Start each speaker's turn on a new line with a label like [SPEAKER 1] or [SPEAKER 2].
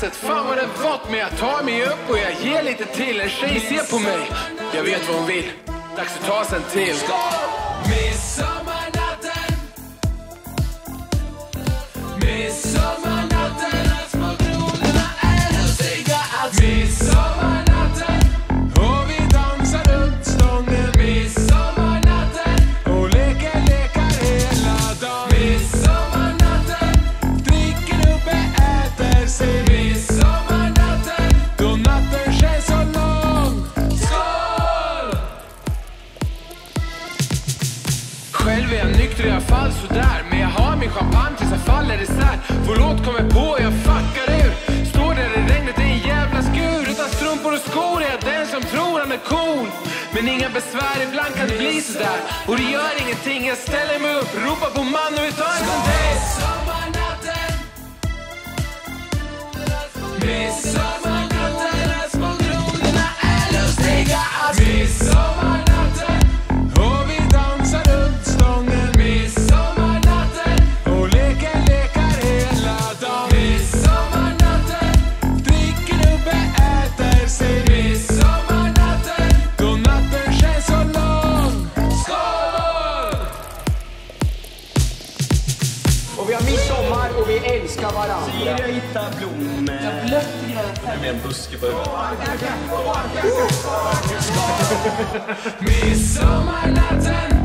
[SPEAKER 1] gräset, fan vad det vått. Men jag tar mig upp och jag ger lite till. En tjej ser på mig, jag vet vad hon vill. Dags att ta sig en till. Midsommarnatten, midsommarnatten, små grodorna är lustiga allt. Midsommarnatten, och vi dansar runt stången. Midsommarnatten, och lekar hela dagen. Midsommarnatten, dricker upp och äter sig. Midsommarnatten, då natten känns så lång. Skål! Själv är jag nykter i alla fall sådär. Men jag har min champagne tills jag faller isär. Vår låt kommer på och jag fuckar ur. Står där i regnet, det är en jävla skur. Utan strumpor och skor är jag den som tror han är cool. Men inga besvär, ibland kan det bli sådär. Och det gör ingenting, jag ställer mig upp. Ropar på man och vi tar en sån där. Midsommarnatten, midsommarnatten, små grodorna är lustiga allt. Midsommarnatten, och vi dansar runt stången. Midsommarnatten, och lekar hela dagen. Midsommarnatten, dricker upp och äter sig. Midsommarnatten, då natten känns så lång. Skål!
[SPEAKER 2] Och vi har midsommar och vi älskar varandra.
[SPEAKER 3] Jag hittar blommor. Jag blött i det med en buske på huvudet.
[SPEAKER 1] Midsommarnatten,